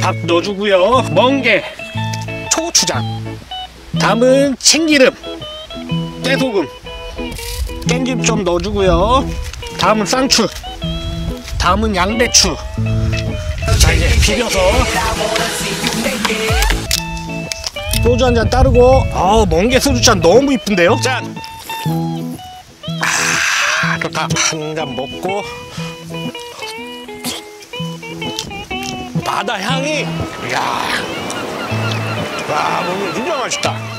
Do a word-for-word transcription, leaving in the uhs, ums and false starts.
밥 넣어주고요. 멍게, 초고추장, 다음은 참기름, 깨소금, 깻잎 좀 넣어주고요. 다음은 쌍추, 다음은 양배추. 자, 이제 비벼서 소주 한 잔 따르고. 아, 멍게 소주잔 너무 이쁜데요? 짠! 아, 좋다. 한 잔 먹고. 바다 향이, 이야, 와, 멍게 진짜 맛있다.